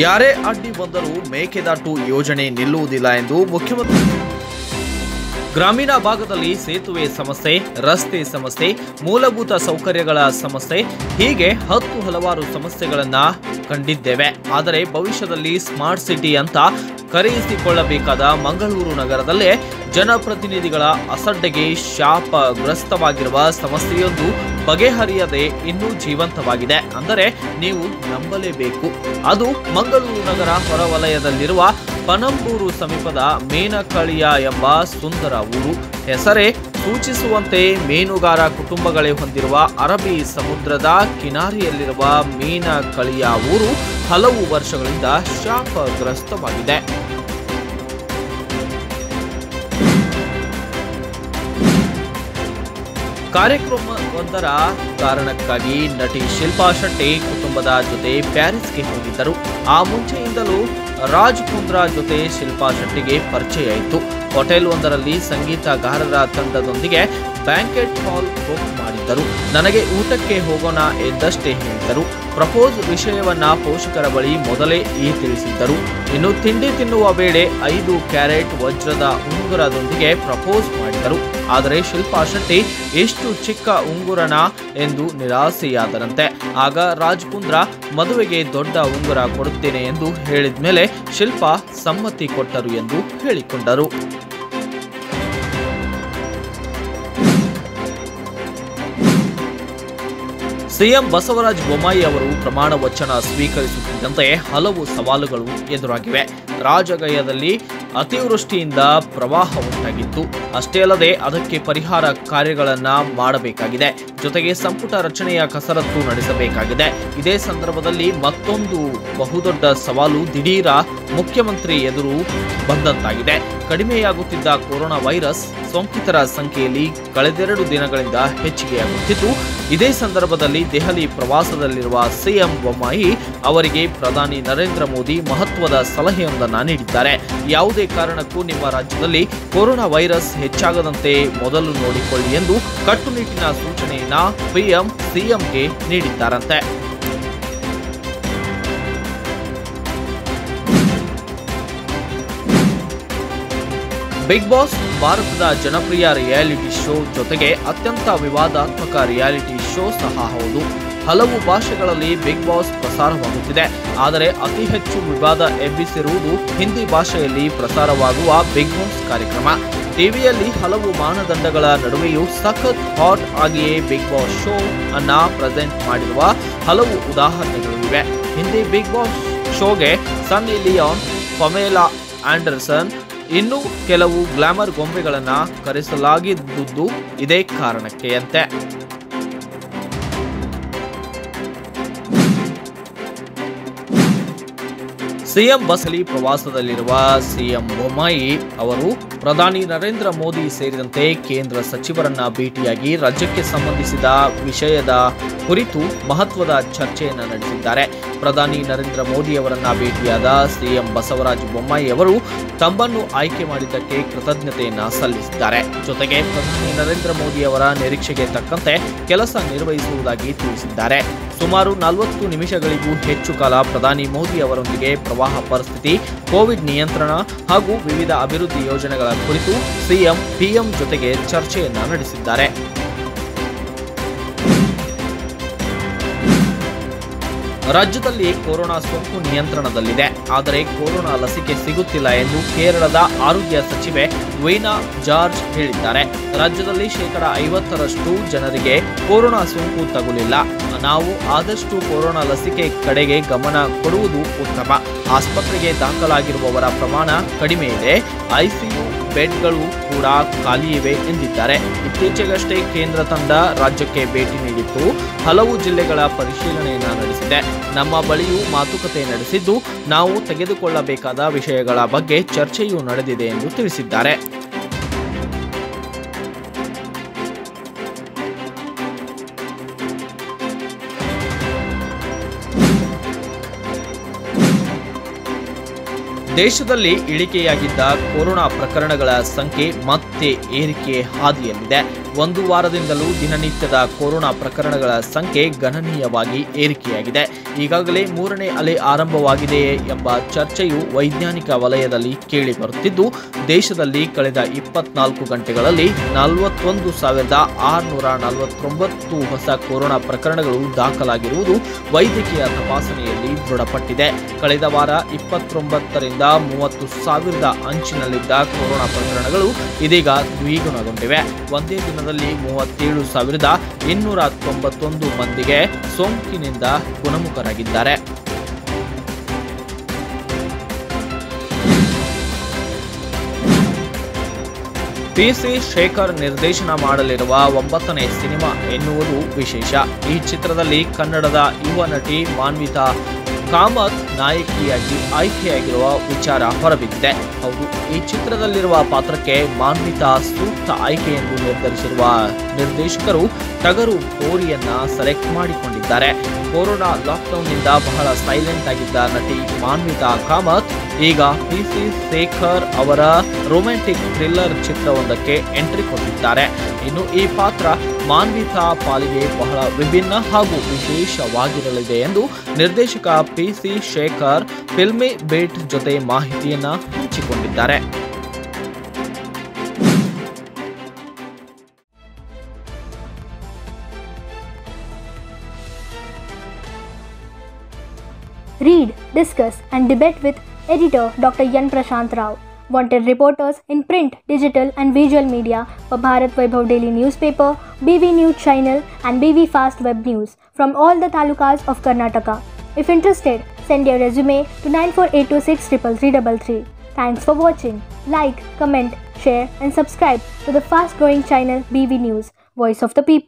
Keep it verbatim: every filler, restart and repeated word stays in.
ಯಾರೇ ಅಡ್ಡಿ ಬಂದರೂ ಮೇಕೆದಾಟು ಯೋಜನೆ ನಿಲ್ಲುವುದಿಲ್ಲ ಎಂದು ಮುಖ್ಯಮಂತ್ರಿ. ಗ್ರಾಮೀಣ ಭಾಗದಲ್ಲಿ ಸೇತುವೆ ಸಮಸ್ಯೆ, ರಸ್ತೆ ಸಮಸ್ಯೆ, ಮೂಲಭೂತ ಸೌಕರ್ಯಗಳ ಸಮಸ್ಯೆ ಹೀಗೆ ಹತ್ತು ಹಲವಾರು ಸಮಸ್ಯೆಗಳನ್ನ ಕಂಡಿದ್ದೇವೆ. ಆದರೆ ಭವಿಷ್ಯದಲ್ಲಿ ಸ್ಮಾರ್ಟ್ ಸಿಟಿ ಅಂತ ಕರೆಯಿಸಿಕೊಳ್ಳಬೇಕಾದ ಮಂಗಳೂರು ನಗರದಲ್ಲೇ ಜನಪ್ರತಿನಿಧಿಗಳ ಅಸಡ್ಡೆಗೆ ಶಾಪಗ್ರಸ್ತವಾಗಿರುವ ಸಮಸ್ಯೆಯೊಂದು ಬಗೆಹರಿಯದೆ ಇನ್ನೂ ಜೀವಂತವಾಗಿದೆ. ಅಂದರೆ ನೀವು ನಂಬಲೇಬೇಕು. ಅದು ಮಂಗಳೂರು ನಗರ ಹೊರವಲಯದಲ್ಲಿರುವ ಪನಂಬೂರು ಸಮೀಪದ ಮೇನಕಳಿಯ ಎಂಬ ಸುಂದರ ಊರು. ಹೆಸರೇ ಸೂಚಿಸುವಂತೆ ಮೀನುಗಾರ ಕುಟುಂಬಗಳೇ ಹೊಂದಿರುವ ಅರಬ್ಬಿ ಸಮುದ್ರದ ಕಿನಾರಿಯಲ್ಲಿರುವ ಮೇನಕಳಿಯ ಊರು ಹಲವು ವರ್ಷಗಳಿಂದ ಶಾಪಗ್ರಸ್ತವಾಗಿದೆ. ಕಾರ್ಯಕ್ರಮವೊಂದರ ಕಾರಣಕ್ಕಾಗಿ ನಟಿ ಶಿಲ್ಪಾ ಶೆಟ್ಟಿ ಕುಟುಂಬದ ಜೊತೆ ಪ್ಯಾರಿಸ್ಗೆ ಹೋಗಿದ್ದರು. ಆ ಮುಂಚೆಯಿಂದಲೂ ರಾಜ್ ಕುಂದ್ರಾ ಜೊತೆ ಶಿಲ್ಪಾ ಶೆಟ್ಟಿಗೆ ಪರಿಚಯ ಇತ್ತು. ಹೋಟೆಲ್ ಒಂದರಲ್ಲಿ ಸಂಗೀತಗಾರರ ತಂಡದೊಂದಿಗೆ ಬ್ಯಾಂಕೆಟ್ ಹಾಲ್ ಬುಕ್ ಮಾಡಿದ್ದರು. ನನಗೆ ಊಟಕ್ಕೆ ಹೋಗೋಣ ಎಂದಷ್ಟೇ ಹೇಳಿದರು. ಪ್ರಪೋಸ್ ವಿಷಯವನ್ನ ಪೋಷಕರ ಬಳಿ ಮೊದಲೇ ಈ ತಿಳಿಸಿದ್ದರು. ಇನ್ನು ತಿಂಡಿ ತಿನ್ನುವ ವೇಳೆ ಐದು ಕ್ಯಾರೆಟ್ ವಜ್ರದ ಉಂಗುರದೊಂದಿಗೆ ಪ್ರಪೋಸ್ ಮಾಡಿದರು. ಆದರೆ ಶಿಲ್ಪಾ ಶೆಟ್ಟಿ ಎಷ್ಟು ಚಿಕ್ಕ ಉಂಗುರನ ಎಂದು ನಿರಾಸೆಯಾದರಂತೆ. ಆಗ ರಾಜ್ ಕುಂದ್ರಾ ಮದುವೆಗೆ ದೊಡ್ಡ ಉಂಗುರ ಕೊಡುತ್ತೇನೆ ಎಂದು ಹೇಳಿದ ಮೇಲೆ ಶಿಲ್ಪಾ ಸಮ್ಮತಿ ಕೊಟ್ಟರು ಎಂದು ಹೇಳಿಕೊಂಡರು. ಸಿಎಂ ಬಸವರಾಜ ಬೊಮ್ಮಾಯಿ ಅವರು ಪ್ರಮಾಣ ವಚನ ಸ್ವೀಕರಿಸುತ್ತಿದ್ದಂತೆ ಹಲವು ಸವಾಲುಗಳು ಎದುರಾಗಿವೆ. ರಾಜಗಯದಲ್ಲಿ ಅತಿವೃಷ್ಟಿಯಿಂದ ಪ್ರವಾಹ ಉಂಟಾಗಿತ್ತು. ಅಷ್ಟೇ ಅಲ್ಲದೆ ಅದಕ್ಕೆ ಪರಿಹಾರ ಕಾರ್ಯಗಳನ್ನ ಮಾಡಬೇಕಾಗಿದೆ. ಜೊತೆಗೆ ಸಂಪುಟ ರಚನೆಯ ಕಸರತ್ತು ನಡೆಸಬೇಕಾಗಿದೆ. ಇದೇ ಸಂದರ್ಭದಲ್ಲಿ ಮತ್ತೊಂದು ಬಹುದೊಡ್ಡ ಸವಾಲು ದಿಢೀರ ಮುಖ್ಯಮಂತ್ರಿ ಎದುರು ಬಂದಂತಾಗಿದೆ. ಕಡಿಮೆಯಾಗುತ್ತಿದ್ದ ಕೊರೋನಾ ವೈರಸ್ ಸೋಂಕಿತರ ಸಂಖ್ಯೆಯಲ್ಲಿ ಕಳೆದೆರಡು ದಿನಗಳಿಂದ ಹೆಚ್ಚಿಗೆಯಾಗುತ್ತಿದ್ದು, ಇದೇ ಸಂದರ್ಭದಲ್ಲಿ ದೆಹಲಿ ಪ್ರವಾಸದಲ್ಲಿರುವ ಸಿಎಂ ಬೊಮ್ಮಾಯಿ ಅವರಿಗೆ ಪ್ರಧಾನಿ ನರೇಂದ್ರ ಮೋದಿ ಮಹತ್ವದ ಸಲಹೆಯೊಂದನ್ನು ನೀಡಿದ್ದಾರೆ. ಯಾವುದೇ ಕಾರಣಕ್ಕೂ ನಿಮ್ಮ ರಾಜ್ಯದಲ್ಲಿ ಕೊರೋನಾ ವೈರಸ್ ಹೆಚ್ಚಾಗದಂತೆ ಮೊದಲು ನೋಡಿಕೊಳ್ಳಿ ಎಂದು ಕಟ್ಟುನಿಟ್ಟಿನ ಸೂಚನೆಯನ್ನ ಪಿಎಂ ಸಿಎಂಗೆ ನೀಡಿದ್ದಾರಂತೆ. ಬಿಗ್ ಬಾಸ್ ಭಾರತದ ಜನಪ್ರಿಯ ರಿಯಾಲಿಟಿ ಶೋ ಜೊತೆಗೆ ಅತ್ಯಂತ ವಿವಾದಾತ್ಮಕ ರಿಯಾಲಿಟಿ ಶೋ ಸಹ ಹೌದು. ಹಲವು ಭಾಷೆಗಳಲ್ಲಿ ಬಿಗ್ ಬಾಸ್ ಪ್ರಸಾರವಾಗುತ್ತಿದೆ. ಆದರೆ ಅತಿ ಹೆಚ್ಚು ವಿವಾದ ಎಬ್ಬಿಸಿರುವುದು ಹಿಂದಿ ಭಾಷೆಯಲ್ಲಿ ಪ್ರಸಾರವಾಗುವ ಬಿಗ್ ಬಾಸ್ ಕಾರ್ಯಕ್ರಮ. ಟಿವಿಯಲ್ಲಿ ಹಲವು ಮಾನದಂಡಗಳ ನಡುವೆಯೂ ಸಖತ್ ಹಾಟ್ ಆಗಿಯೇ ಬಿಗ್ ಬಾಸ್ ಶೋ ಅನ್ನ ಪ್ರೆಸೆಂಟ್ ಮಾಡಿರುವ ಹಲವು ಉದಾಹರಣೆಗಳು ಇವೆ. ಹಿಂದಿ ಬಿಗ್ ಬಾಸ್ ಶೋಗೆ ಸನ್ನಿ ಲಿಯೋನ್, ಪಮೇಲಾ ಆಂಡರ್ಸನ್ ಇನ್ನೂ ಕೆಲವು ಗ್ಲಾಮರ್ ಗೊಂಬೆಗಳನ್ನ ಕರೆಸಲಾಗಿದ್ದುದು ಇದೇ ಕಾರಣಕ್ಕೆ ಅಂತೆ. ಸಿಎಂ ಬಸಲಿ ಪ್ರವಾಸದಲ್ಲಿರುವ ಸಿಎಂ ಬೊಮ್ಮಾಯಿ ಅವರು ಪ್ರಧಾನಿ ನರೇಂದ್ರ ಮೋದಿ ಸೇರಿದಂತೆ ಕೇಂದ್ರ ಸಚಿವರನ್ನ ಭೇಟಿಯಾಗಿ ರಾಜ್ಯಕ್ಕೆ ಸಂಬಂಧಿಸಿದ ವಿಷಯದ ಕುರಿತು ಮಹತ್ವದ ಚರ್ಚೆಯನ್ನು ನಡೆಸಿದ್ದಾರೆ. ಪ್ರಧಾನಿ ನರೇಂದ್ರ ಮೋದಿ ಅವರನ್ನ ಭೇಟಿಯಾದ ಸಿಎಂ ಬಸವರಾಜ ಬೊಮ್ಮಾಯಿ ಅವರು ತಮ್ಮನ್ನು ಆಯ್ಕೆ ಮಾಡಿದ್ದಕ್ಕೆ ಕೃತಜ್ಞತೆಯನ್ನ ಸಲ್ಲಿಸಿದ್ದಾರೆ. ಜೊತೆಗೆ ಪ್ರಧಾನಿ ನರೇಂದ್ರ ಮೋದಿ ಅವರ ನಿರೀಕ್ಷೆಗೆ ತಕ್ಕಂತೆ ಕೆಲಸ ನಿರ್ವಹಿಸುವುದಾಗಿ ತಿಳಿಸಿದ್ದಾರೆ. ಸುಮಾರು ನಲವತ್ತು ನಿಮಿಷಗಳಿಗೂ ಹೆಚ್ಚು ಕಾಲ ಪ್ರಧಾನಿ ಮೋದಿ ಅವರೊಂದಿಗೆ ಪ್ರವಾಹ ಪರಿಸ್ಥಿತಿ, ಕೋವಿಡ್ ನಿಯಂತ್ರಣ ಹಾಗೂ ವಿವಿಧ ಅಭಿವೃದ್ಧಿ ಯೋಜನೆಗಳ ಕುರಿತು ಸಿಎಂ ಪಿಎಂ ಜೊತೆಗೆ ಚರ್ಚೆಯನ್ನ ನಡೆಸಿದ್ದಾರೆ. ರಾಜ್ಯದಲ್ಲಿ ಕೊರೋನಾ ಸೋಂಕು ನಿಯಂತ್ರಣದಲ್ಲಿದೆ. ಆದರೆ ಕೊರೋನಾ ಲಸಿಕೆ ಸಿಗುತ್ತಿಲ್ಲ ಎಂದು ಕೇರಳದ ಆರೋಗ್ಯ ಸಚಿವೆ ವೀಣಾ ಜಾರ್ಜ್ ಹೇಳಿದ್ದಾರೆ. ರಾಜ್ಯದಲ್ಲಿ ಶೇಕಡ ಐವತ್ತರಷ್ಟು ಜನರಿಗೆ ಕೊರೋನಾ ಸೋಂಕು ತಗುಲಿಲ್ಲ. ನಾವು ಆದಷ್ಟು ಕೊರೋನಾ ಲಸಿಕೆ ಕಡೆಗೆ ಗಮನ ಕೊಡುವುದು ಉತ್ತಮ. ಆಸ್ಪತ್ರೆಗೆ ದಾಖಲಾಗಿರುವವರ ಪ್ರಮಾಣ ಕಡಿಮೆ ಇದೆ. ಐಸಿಯು ಬೆಡ್ಗಳು ಕೂಡ ಖಾಲಿ ಇವೆ ಎಂದಿದ್ದಾರೆ. ಇತ್ತೀಚೆಗಷ್ಟೇ ಕೇಂದ್ರ ತಂಡ ರಾಜ್ಯಕ್ಕೆ ಭೇಟಿ ನೀಡಿತ್ತು. ಹಲವು ಜಿಲ್ಲೆಗಳ ಪರಿಶೀಲನೆಯನ್ನ ನಡೆಸಿದೆ. ನಮ್ಮ ಬಳಿಯೂ ಮಾತುಕತೆ ನಡೆಸಿದ್ದು ನಾವು ತೆಗೆದುಕೊಳ್ಳಬೇಕಾದ ವಿಷಯಗಳ ಬಗ್ಗೆ ಚರ್ಚೆಯೂ ನಡೆದಿದೆ ಎಂದು ತಿಳಿಸಿದ್ದಾರೆ. ದೇಶದಲ್ಲಿ ಇಳಿಕೆಯಾಗಿದ್ದ ಕೊರೋನಾ ಪ್ರಕರಣಗಳ ಸಂಖ್ಯೆ ಮತ್ತೆ ಏರಿಕೆ ಹಾದಿಯಲ್ಲಿದೆ. ಒಂದು ವಾರದಿಂದಲೂ ದಿನನಿತ್ಯದ ಕೊರೋನಾ ಪ್ರಕರಣಗಳ ಸಂಖ್ಯೆ ಗಣನೀಯವಾಗಿ ಏರಿಕೆಯಾಗಿದೆ. ಈಗಾಗಲೇ ಮೂರನೇ ಅಲೆ ಆರಂಭವಾಗಿದೆಯೇ ಎಂಬ ಚರ್ಚೆಯು ವೈಜ್ಞಾನಿಕ ವಲಯದಲ್ಲಿ ಕೇಳಿಬರುತ್ತಿದ್ದು, ದೇಶದಲ್ಲಿ ಕಳೆದ ಇಪ್ಪತ್ನಾಲ್ಕು ಗಂಟೆಗಳಲ್ಲಿ ನಲವತ್ತೊಂದು ಸಾವಿರದ ಆರುನೂರ ನಲವತ್ತೊಂಬತ್ತು ಹೊಸ ಕೊರೋನಾ ಪ್ರಕರಣಗಳು ದಾಖಲಾಗಿರುವುದು ವೈದ್ಯಕೀಯ ತಪಾಸಣೆಯಲ್ಲಿ ದೃಢಪಟ್ಟಿದೆ. ಕಳೆದ ವಾರ ಇಪ್ಪತ್ತೊಂಬತ್ತರಿಂದ ಮೂವತ್ತು ಸಾವಿರದ ಅಂಚಿನಲ್ಲಿದ್ದ ಕೊರೋನಾ ಪ್ರಕರಣಗಳು ಇದೀಗ ದ್ವಿಗುಣಗೊಂಡಿವೆ. ಒಂದೇ ದಿನದಲ್ಲಿ ಮೂವತ್ತೇಳು ಸಾವಿರದ ಇನ್ನೂರ ತೊಂಬತ್ತೊಂದು ಮಂದಿಗೆ ಸೋಂಕಿನಿಂದ ಗುಣಮುಖರಾಗಿದ್ದಾರೆ. ಪಿ ಸಿ ಶೇಖರ್ ನಿರ್ದೇಶನ ಮಾಡಲಿರುವ ಒಂಬತ್ತನೇ ಸಿನಿಮಾ ಎನ್ನುವುದು ವಿಶೇಷ. ಈ ಚಿತ್ರದಲ್ಲಿ ಕನ್ನಡದ ಯುವ ನಟಿ ಮಾನ್ವಿತಾ ಕಾಮತ್ ನಾಯಕಿಯಾಗಿ ಆಯ್ಕೆಯಾಗಿರುವ ವಿಚಾರ ಹೊರಬಿದ್ದಿದೆ. ಹೌದು, ಈ ಚಿತ್ರದಲ್ಲಿರುವ ಪಾತ್ರಕ್ಕೆ ಮಾನ್ವಿತಾ ಸೂಕ್ತ ಆಯ್ಕೆ ಎಂದು ನಿರ್ಧರಿಸಿರುವ ನಿರ್ದೇಶಕರು ಟಗರು ಬೋರಿಯನ್ನ ಸೆಲೆಕ್ಟ್ ಮಾಡಿಕೊಂಡಿದ್ದಾರೆ. ಕೊರೋನಾ ಲಾಕ್ಡೌನ್ನಿಂದ ಬಹಳ ಸೈಲೆಂಟ್ ಆಗಿದ್ದ ನಟಿ ಮಾನ್ವಿತಾ ಕಾಮತ್ ಈಗ ಪಿ ಸಿ ಶೇಖರ್ ಅವರ ರೊಮ್ಯಾಂಟಿಕ್ ಥ್ರಿಲ್ಲರ್ ಚಿತ್ರವೊಂದಕ್ಕೆ ಎಂಟ್ರಿ ಕೊಟ್ಟಿದ್ದಾರೆ. ಇನ್ನು ಈ ಪಾತ್ರ ಮಾನ್ವಿತಾ ಪಾಲಿಗೆ ಬಹಳ ವಿಭಿನ್ನ ಹಾಗೂ ವಿಶೇಷವಾಗಿರಲಿದೆ ಎಂದು ನಿರ್ದೇಶಕ P C Shekhar Filmibeat ಜೊತೆ ಮಾಹಿತಿಯನ್ನ ಹಂಚಿಕೊಂಡಿದ್ದಾರೆ. Read, discuss and debate with editor Doctor Yan Prashant Rao. Wanted reporters in print, digital and visual media for Bharat Vaibhav Daily Newspaper, B V News Channel and B V Fast Web News from all the talukas of Karnataka. If interested, send your resume to nine four eight two six three three three three. Thanks for watching. Like, comment, share and subscribe to the fast growing channel B V News, Voice of the People.